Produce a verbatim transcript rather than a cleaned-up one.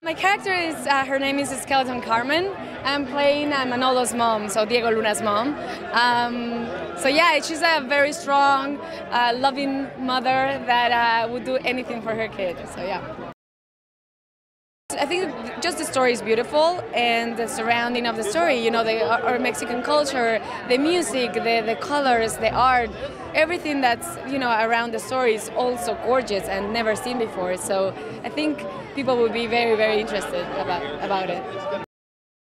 My character is, uh, her name is Skeleton Carmen. I'm playing uh, Manolo's mom, so Diego Luna's mom. Um, so yeah, she's a very strong, uh, loving mother that uh, would do anything for her kid, so yeah. I think just the story is beautiful, and the surrounding of the story, you know, the, our Mexican culture, the music, the, the colors, the art, everything that's, you know, around the story is also gorgeous and never seen before. So I think people will be very, very interested about, about it.